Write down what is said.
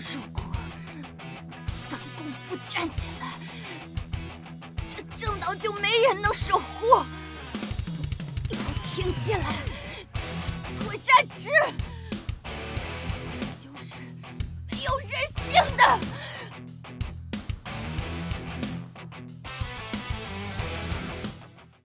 如果本宫不站起来，这正道就没人能守护。要挺起来，退战之！